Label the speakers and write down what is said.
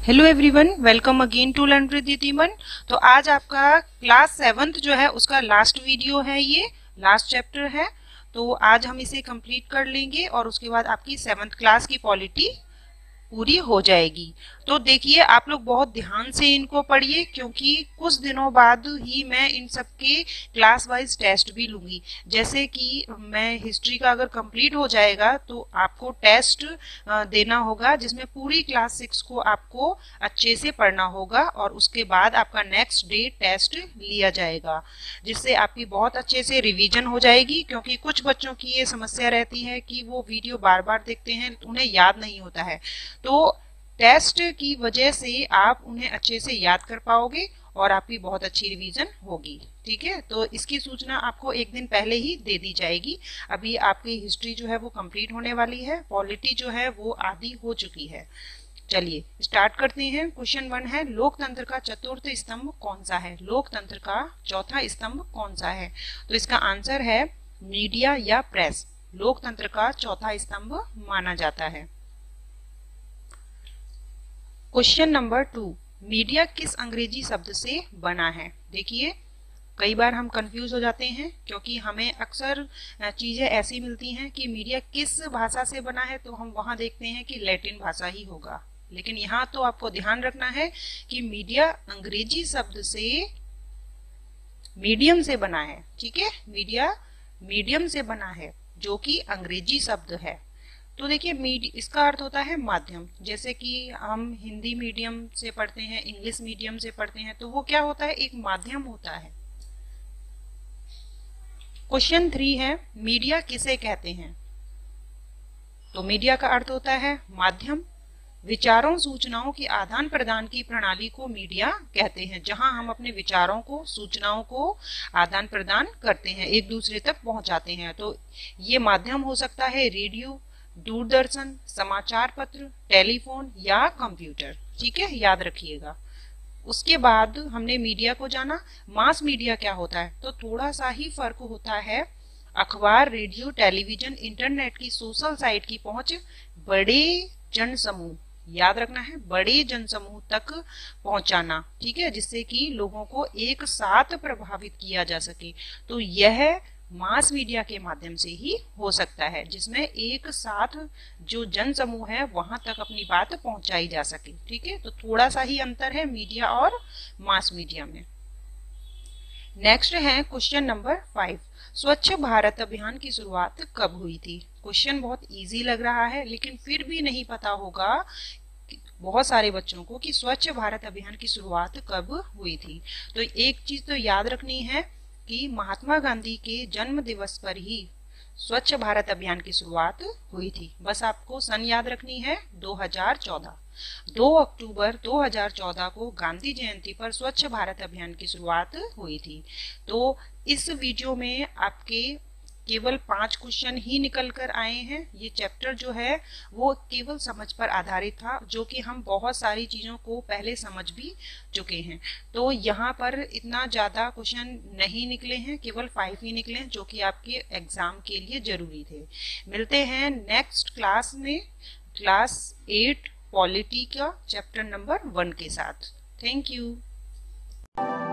Speaker 1: Hello everyone, welcome again to learn with दीमन। तो आज आपका क्लास 7th जो है उसका लास्ट वीडियो है, ये लास्ट चैप्टर है। तो आज हम इसे कंप्लीट कर लेंगे और उसके बाद आपकी 7th क्लास की पॉलिटी पूरी हो जाएगी। तो देखिए, आप लोग बहुत ध्यान से इनको पढ़िए क्योंकि कुछ दिनों बाद ही मैं इन सब के क्लास वाइज टेस्ट भी लूंगी। जैसे कि मैं हिस्ट्री का अगर कंप्लीट हो जाएगा तो आपको टेस्ट देना होगा जिसमें पूरी क्लास 6 को आपको अच्छे से पढ़ना होगा और उसके बाद आपका नेक्स्ट डे टेस्ट लिया जाएगा, जिससे आपकी बहुत अच्छे से रिवीजन हो जाएगी। क्योंकि कुछ बच्चों की ये समस्या रहती है कि वो वीडियो बार बार देखते हैं, उन्हें याद नहीं होता है। तो टेस्ट की वजह से आप उन्हें अच्छे से याद कर पाओगे और आपकी बहुत अच्छी रिवीजन होगी। ठीक है, तो इसकी सूचना आपको एक दिन पहले ही दे दी जाएगी। अभी आपकी हिस्ट्री जो है वो कंप्लीट होने वाली है, पॉलिटी जो है वो आधी हो चुकी है। चलिए स्टार्ट करते हैं। क्वेश्चन 1 है, लोकतंत्र का चतुर्थ स्तंभ कौन सा है? लोकतंत्र का चौथा स्तंभ कौन सा है? तो इसका आंसर है मीडिया या प्रेस। लोकतंत्र का चौथा स्तंभ माना जाता है। क्वेश्चन नंबर 2, मीडिया किस अंग्रेजी शब्द से बना है? देखिए, कई बार हम कंफ्यूज हो जाते हैं क्योंकि हमें अक्सर चीजें ऐसी मिलती हैं कि मीडिया किस भाषा से बना है, तो हम वहां देखते हैं कि लैटिन भाषा ही होगा। लेकिन यहाँ तो आपको ध्यान रखना है कि मीडिया अंग्रेजी शब्द से मीडियम से बना है। ठीक है, मीडिया मीडियम से बना है जो कि अंग्रेजी शब्द है। तो देखिए, इसका अर्थ होता है माध्यम। जैसे कि हम हिंदी मीडियम से पढ़ते हैं, इंग्लिश मीडियम से पढ़ते हैं, तो वो क्या होता है? एक माध्यम होता है। क्वेश्चन 3 है, मीडिया किसे कहते हैं? तो मीडिया का अर्थ होता है माध्यम। विचारों सूचनाओं के आदान प्रदान की प्रणाली को मीडिया कहते हैं, जहां हम अपने विचारों को, सूचनाओं को आदान प्रदान करते हैं, एक दूसरे तक पहुंचाते हैं। तो ये माध्यम हो सकता है रेडियो, दूरदर्शन, समाचार पत्र, टेलीफोन या कंप्यूटर। ठीक है, याद रखिएगा। उसके बाद हमने मीडिया को जाना। मास मीडिया क्या होता है? तो थोड़ा सा ही फर्क होता है। अखबार, रेडियो, टेलीविजन, इंटरनेट की सोशल साइट की पहुंच बड़े जन समूह, याद रखना है, बड़े जन समूह तक पहुंचाना। ठीक है, जिससे कि लोगों को एक साथ प्रभावित किया जा सके। तो यह मास मीडिया के माध्यम से ही हो सकता है, जिसमें एक साथ जो जन समूह है वहां तक अपनी बात पहुंचाई जा सके। ठीक है, तो थोड़ा सा ही अंतर है मीडिया और मास मीडिया में। नेक्स्ट है क्वेश्चन नंबर 5, स्वच्छ भारत अभियान की शुरुआत कब हुई थी? क्वेश्चन बहुत इजी लग रहा है, लेकिन फिर भी नहीं पता होगा बहुत सारे बच्चों को कि स्वच्छ भारत अभियान की शुरुआत कब हुई थी। तो एक चीज तो याद रखनी है कि महात्मा गांधी के जन्म दिवस पर ही स्वच्छ भारत अभियान की शुरुआत हुई थी। बस आपको सन याद रखनी है, 2014। 2 अक्टूबर 2014 को गांधी जयंती पर स्वच्छ भारत अभियान की शुरुआत हुई थी। तो इस वीडियो में आपके केवल 5 क्वेश्चन ही निकल कर आए हैं। ये चैप्टर जो है वो केवल समझ पर आधारित था, जो कि हम बहुत सारी चीजों को पहले समझ भी चुके हैं। तो यहाँ पर इतना ज्यादा क्वेश्चन नहीं निकले हैं, केवल 5 ही निकले हैं, जो कि आपके एग्जाम के लिए जरूरी थे। मिलते हैं नेक्स्ट क्लास में, क्लास 8 पॉलिटी का चैप्टर नंबर 1 के साथ। Thank you.